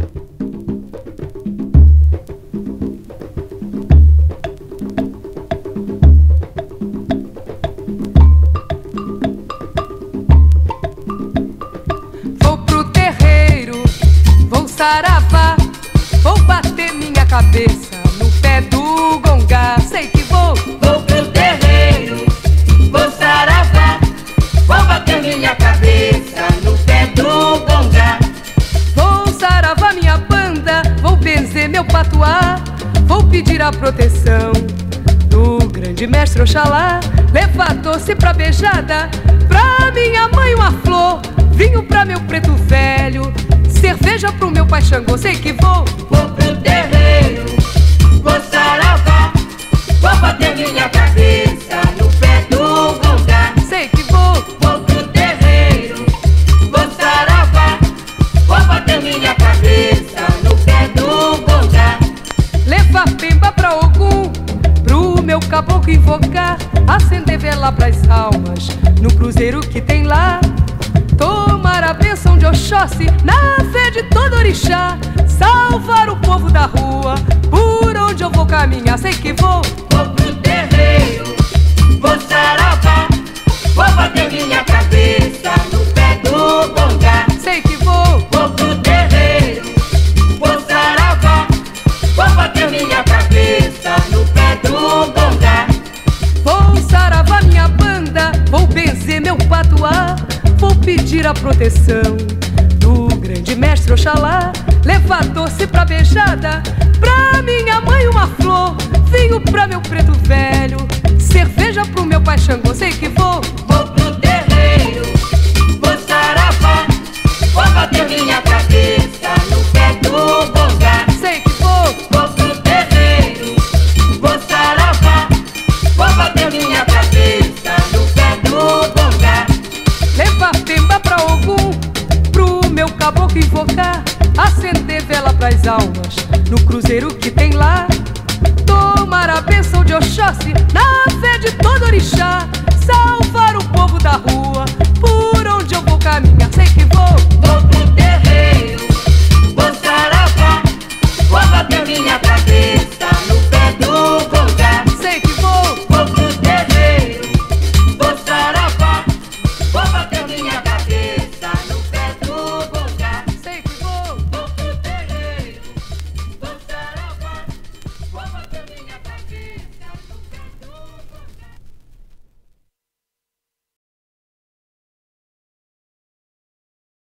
Vou pro terreiro, vou saravá, vou bater minha cabeça no pé do gongá. Sei que vou pro terreiro, vou saravá, vou bater minha cabeça no pé do gongá. Vou saravar minha banda, vou benzer meu patuá, vou pedir a proteção do grande mestre Oxalá. Levar doce pra beijada, pra minha mãe uma flor, vinho pra meu preto velho, cerveja pro meu pai Xangô. Sei que vou pro terreiro, vou saravá, vou bater minha cabeça no pé do gongá. Sei que vou pro terreiro, vou saravá, vou bater minha cabeça no pé do gongá. levar pemba pra Ogum, pro meu caboclo invocar, acender vela pras almas no cruzeiro que tem lá, tomar a bênção de Oxóssi na fé de todo orixá, salvar o povo da rua por onde eu vou caminhar. Sei que vou pro terreiro, vou saravá, vou bater minha cabeça no pé do gongá. sei que vou Pro terreiro, vou saravá, vou bater minha cabeça no pé do gongá. vou saravar minha banda, vou benzer meu patuá, vou pedir a proteção do grande mestre Oxalá. Levar doce pra beijada, pra minha mãe uma flor, vinho pra meu preto velho, cerveja pro meu pai Xangô. Sei que vou Pro terreiro, vou saravá, vou bater minha cabeça no pé do gongá. sei que vou Pro terreiro, vou saravá, vou bater minha cabeça no pé do gongá. levar pemba pra Ogum, pro meu caboclo invocar, acender vela pras almas no cruzeiro que tem lá, tomar a bênção de Oxóssi na fé de todo orixá, salvar o povo da rua por onde eu vou caminhar. Sei que vou Pro terreiro, vou saravá, vou bater minha cabeça